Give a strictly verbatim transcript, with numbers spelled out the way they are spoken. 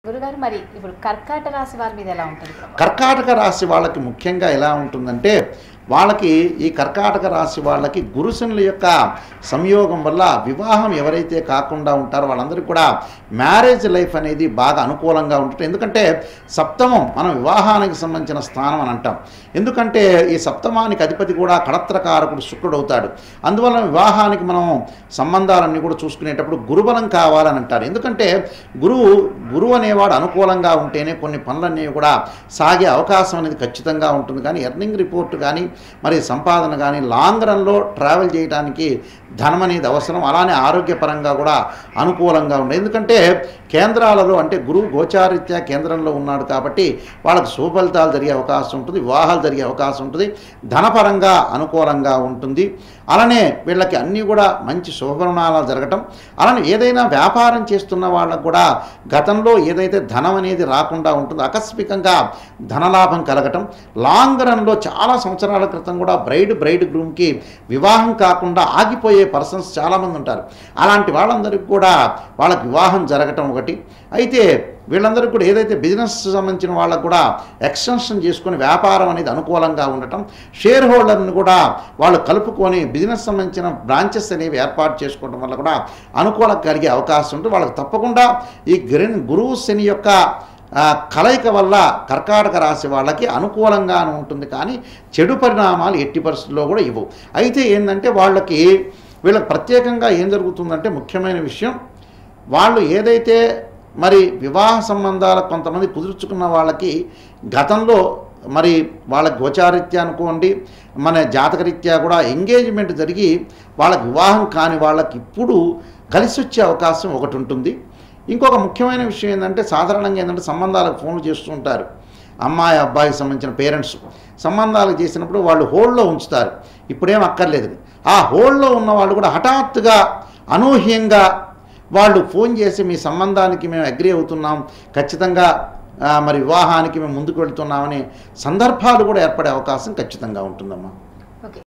గురుగారు మరి ఇప్పుడు కర్కాటక రాశి వారి మీద ఎలా ఉంటుంది? కర్కాటక రాశి వాళ్ళకి ముఖ్యంగా ఎలా ఉంటుందంటే వాళ్ళకి ఈ కర్కాటక రాశి వాళ్ళకి గురుశనుల యొక్క సంయోగం వల్ల వివాహం ఎవరైతే కాకుండా ఉంటారో వాళ్ళందరికీ కూడా మ్యారేజ్ లైఫ్ అనేది బాగా అనుకూలంగా ఉంటుంది. ఎందుకంటే సప్తమం మనం వివాహానికి సంబంధించిన స్థానం అని అంటాం. ఎందుకంటే ఈ సప్తమానికి అధిపతి కూడా కళత్రకారకుడు శుక్రుడు అవుతాడు. అందువల్ల వివాహానికి మనం సంబంధాలన్నీ కూడా చూసుకునేటప్పుడు గురుబలం కావాలని అంటారు. ఎందుకంటే గురువు గురువు అనేవాడు అనుకూలంగా ఉంటేనే కొన్ని పనులన్నీ కూడా సాగే అవకాశం అనేది ఖచ్చితంగా ఉంటుంది. కానీ ఎర్నింగ్ రిపోర్ట్ కానీ మరి సంపాదన కానీ లాంగ్ రన్లో ట్రావెల్ చేయడానికి ధనం అనేది అవసరం. అలానే ఆరోగ్యపరంగా కూడా అనుకూలంగా ఉంది. ఎందుకంటే కేంద్రాలలో అంటే గురువు గోచారీత్యా కేంద్రంలో ఉన్నాడు కాబట్టి వాళ్ళకు సుఫలితాలు జరిగే అవకాశం ఉంటుంది, వివాహాలు జరిగే అవకాశం ఉంటుంది, ధనపరంగా అనుకూలంగా ఉంటుంది. అలానే వీళ్ళకి అన్నీ కూడా మంచి శుభపరిణామాలు జరగటం, అలానే ఏదైనా వ్యాపారం చేస్తున్న వాళ్ళకు కూడా గతంలో ఏదైతే ధనం అనేది రాకుండా ఉంటుందో ఆకస్మికంగా ధనలాభం కలగటం, లాంగ్ రన్లో చాలా సంవత్సరాల క్రితం కూడా బ్రైడ్ బ్రైడ్ గ్రూమ్కి వివాహం కాకుండా ఆగిపోయే పర్సన్స్ చాలామంది ఉంటారు. అలాంటి వాళ్ళందరికీ కూడా వాళ్ళకి వివాహం జరగటం ఒకటి. అయితే వీళ్ళందరికీ కూడా ఏదైతే బిజినెస్ సంబంధించిన వాళ్ళకు కూడా ఎక్స్టెన్షన్ చేసుకొని వ్యాపారం అనేది అనుకూలంగా ఉండటం, షేర్ హోల్డర్ని కూడా వాళ్ళు కలుపుకొని బిజినెస్ సంబంధించిన బ్రాంచెస్ అనేవి ఏర్పాటు చేసుకోవడం వల్ల కూడా అనుకూలంగా కలిగే అవకాశం ఉంటుంది. వాళ్ళకి తప్పకుండా ఈ గ్రీన్ గురువు శని యొక్క కలయిక వల్ల కర్కాటక రాశి వాళ్ళకి అనుకూలంగానే ఉంటుంది. కానీ చెడు పరిణామాలు ఎట్టి పరిస్థితుల్లో కూడా ఇవ్వవు. అయితే ఏంటంటే వాళ్ళకి వీళ్ళకి ప్రత్యేకంగా ఏం జరుగుతుందంటే ముఖ్యమైన విషయం, వాళ్ళు ఏదైతే మరి వివాహ సంబంధాలు కొంతమంది కుదుర్చుకున్న వాళ్ళకి గతంలో మరి వాళ్ళ గోచారీత్యా అనుకోండి మన జాతకరీత్యా కూడా ఎంగేజ్మెంట్ జరిగి వాళ్ళకి వివాహం కాని వాళ్ళకి ఇప్పుడు కలిసి వచ్చే అవకాశం ఒకటి ఉంటుంది. ఇంకొక ముఖ్యమైన విషయం ఏంటంటే సాధారణంగా ఏంటంటే సంబంధాలకు ఫోన్లు చేస్తూ ఉంటారు. అమ్మాయి అబ్బాయికి సంబంధించిన పేరెంట్స్ సంబంధాలు చేసినప్పుడు వాళ్ళు హోల్డ్లో ఉంచుతారు. ఇప్పుడేం అక్కర్లేదు. ఆ హోల్డ్లో ఉన్న వాళ్ళు కూడా హఠాత్తుగా అనూహ్యంగా వాళ్ళు ఫోన్ చేసి మీ సంబంధానికి మేము అగ్రీ అవుతున్నాం, ఖచ్చితంగా మరి వివాహానికి మేము ముందుకు వెళ్తున్నామనే సందర్భాలు కూడా ఏర్పడే అవకాశం ఖచ్చితంగా ఉంటుందమ్మా.